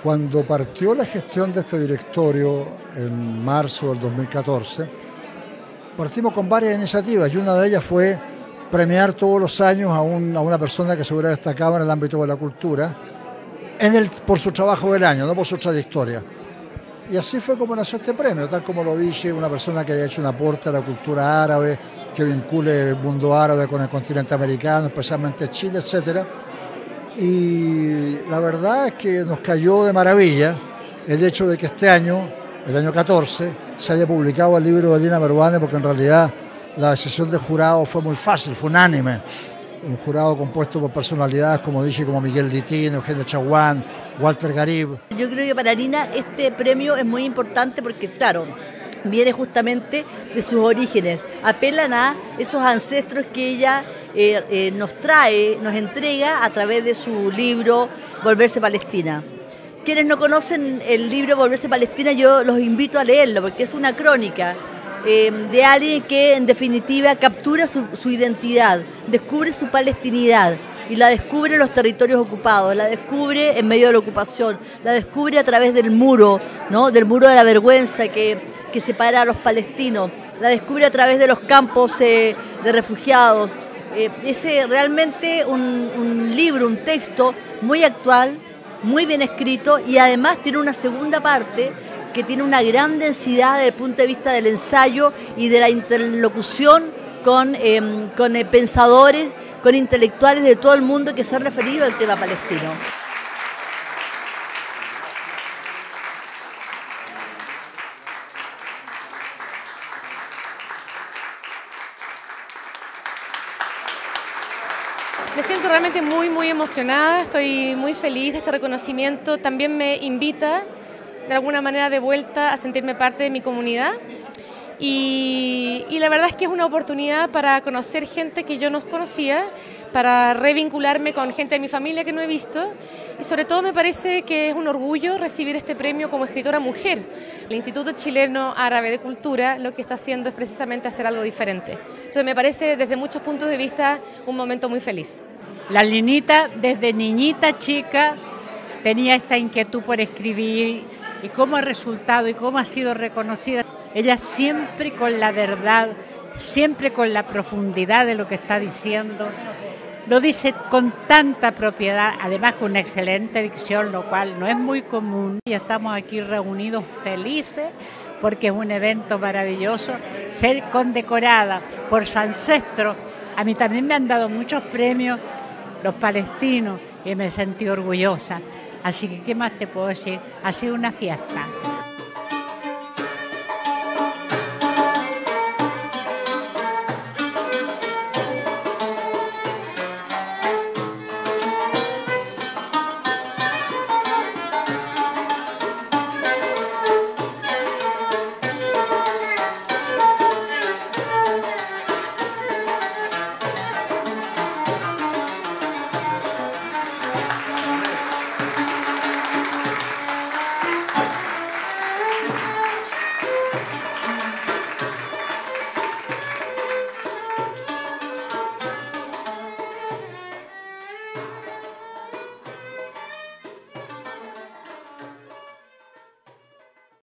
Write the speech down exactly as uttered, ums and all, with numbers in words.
Cuando partió la gestión de este directorio en marzo del dos mil catorce, partimos con varias iniciativas y una de ellas fue premiar todos los años a, un, a una persona que se hubiera destacado en el ámbito de la cultura en el, por su trabajo del año, no por su trayectoria. Y así fue como nació este premio, tal como lo dije, una persona que haya hecho un aporte a la cultura árabe, que vincule el mundo árabe con el continente americano, especialmente Chile, etcétera. Y la verdad es que nos cayó de maravilla el hecho de que este año, el año catorce, se haya publicado el libro de Dina Meruane, porque en realidad la decisión del jurado fue muy fácil, fue unánime. Un jurado compuesto por personalidades, como dije, como Miguel Litín, Eugenio Chaguán, Walter Garib. Yo creo que para Nina este premio es muy importante porque, claro, viene justamente de sus orígenes, apelan a esos ancestros que ella eh, eh, nos trae, nos entrega a través de su libro Volverse Palestina. Quienes no conocen el libro Volverse Palestina, yo los invito a leerlo porque es una crónica eh, de alguien que en definitiva captura su, su identidad, descubre su palestinidad y la descubre en los territorios ocupados, la descubre en medio de la ocupación, la descubre a través del muro, ¿no? Del muro de la vergüenza que que separa a los palestinos, la descubre a través de los campos eh, de refugiados. Eh, es realmente un, un libro, un texto muy actual, muy bien escrito y además tiene una segunda parte que tiene una gran densidad desde el punto de vista del ensayo y de la interlocución con, eh, con eh, pensadores, con intelectuales de todo el mundo que se han referido al tema palestino. Me siento realmente muy, muy emocionada, estoy muy feliz de este reconocimiento. También me invita, de alguna manera, de vuelta a sentirme parte de mi comunidad. Y, y la verdad es que es una oportunidad para conocer gente que yo no conocía, para revincularme con gente de mi familia que no he visto. Y sobre todo me parece que es un orgullo recibir este premio como escritora mujer. El Instituto Chileno Árabe de Cultura lo que está haciendo es precisamente hacer algo diferente. Entonces me parece desde muchos puntos de vista un momento muy feliz. La Linita desde niñita chica tenía esta inquietud por escribir y cómo ha resultado y cómo ha sido reconocida. Ella siempre con la verdad, siempre con la profundidad de lo que está diciendo. Lo dice con tanta propiedad, además con una excelente dicción, lo cual no es muy común. Y estamos aquí reunidos felices porque es un evento maravilloso. Ser condecorada por su ancestro, a mí también me han dado muchos premios los palestinos y me sentí orgullosa. Así que, ¿qué más te puedo decir? Ha sido una fiesta.